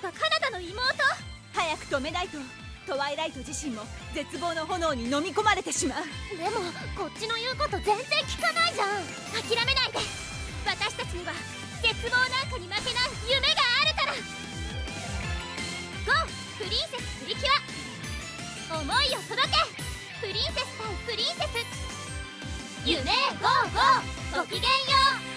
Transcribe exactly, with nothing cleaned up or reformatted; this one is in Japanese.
がカナタの妹。 早く止めないとトワイライト自身も絶望の炎に飲み込まれてしまう。 でもこっちの言うこと全然聞かないじゃん。諦めないで。私たちには絶望なんかに負けない夢があるから。ゴープリンセスプリキュア、思いを届け。プリンセス対プリンセス、夢ゴーゴー、ごきげんよう。